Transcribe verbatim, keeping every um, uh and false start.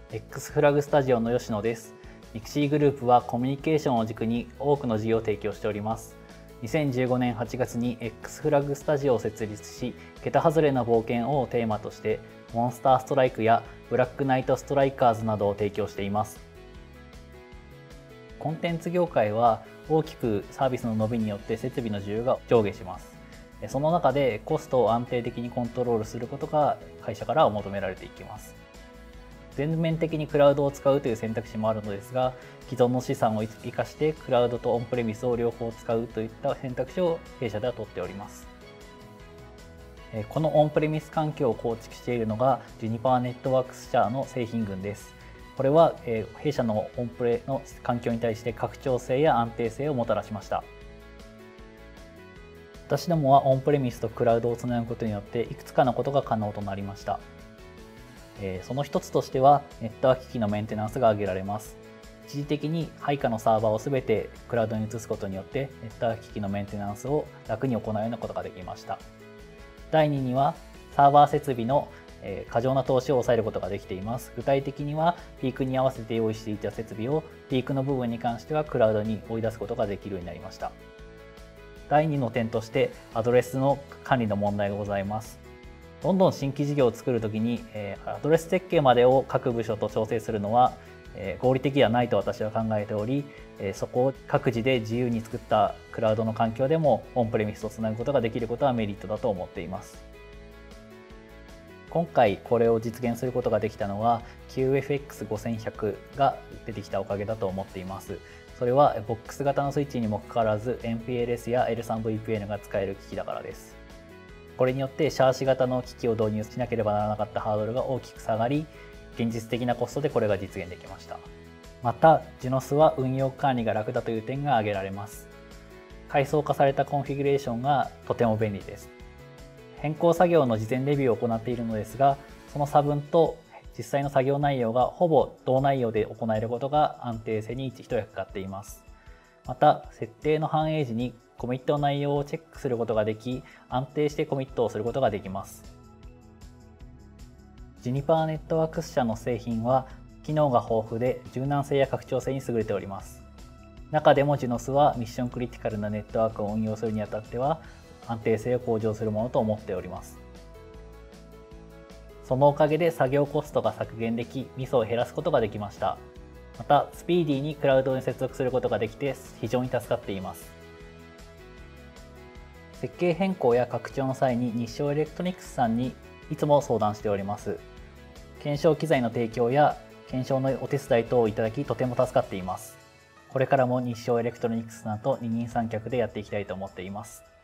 X フラグスタジオの吉野です。ミクシーグループはコミュニケーションを軸に多くの事業を提供しております。にせんじゅうごねんはちがつに X フラグスタジオを設立し、桁外れな冒険をテーマとして、モンスターストライクやブラックナイトストライカーズなどを提供しています。コンテンツ業界は大きくサービスの伸びによって設備の需要が上下します。その中でコストを安定的にコントロールすることが会社からは求められていきます。全面的にクラウドを使うという選択肢もあるのですが、既存の資産を生かしてクラウドとオンプレミスを両方使うといった選択肢を弊社では取っております。このオンプレミス環境を構築しているのがジュニパーネットワークス社の製品群です。これは弊社のオンプレの環境に対して拡張性や安定性をもたらしました。私どもはオンプレミスとクラウドをつなぐことによっていくつかのことが可能となりました。その一つとしてはネットワーク機器のメンテナンスが挙げられます。一時的に配下のサーバーをすべてクラウドに移すことによってネットワーク機器のメンテナンスを楽に行うようなことができました。だいににはサーバー設備の過剰な投資を抑えることができています。具体的にはピークに合わせて用意していた設備をピークの部分に関してはクラウドに追い出すことができるようになりました。だいにの点としてアドレスの管理の問題がございます。どんどん新規事業を作るときにアドレス設計までを各部署と調整するのは合理的ではないと私は考えており、そこを各自で自由に作ったクラウドの環境でもオンプレミスとつなぐことができることはメリットだと思っています。今回これを実現することができたのは キューエフエックスごせんひゃく が出てきたおかげだと思っています。それはボックス型のスイッチにもかかわらず エムピーエルエス や エルスリーブイピーエヌ が使える機器だからです。これによってシャーシ型の機器を導入しなければならなかったハードルが大きく下がり、現実的なコストでこれが実現できました。また、ジュノスは運用管理が楽だという点が挙げられます。階層化されたコンフィギュレーションがとても便利です。変更作業の事前レビューを行っているのですが、その差分と実際の作業内容がほぼ同内容で行えることが安定性に一役買っています。また、設定の反映時にコミットの内容をチェックすることができ、安定してコミットをすることができます。ジュニパーネットワークス社の製品は機能が豊富で柔軟性や拡張性に優れております。中でもジュノスはミッションクリティカルなネットワークを運用するにあたっては安定性を向上するものと思っております。そのおかげで作業コストが削減でき、ミスを減らすことができました。また、スピーディーにクラウドに接続することができて非常に助かっています。設計変更や拡張の際に日照エレクトロニクスさんにいつも相談しております。検証機材の提供や検証のお手伝い等をいただきとても助かっています。これからも日照エレクトロニクスさんと二人三脚でやっていきたいと思っています。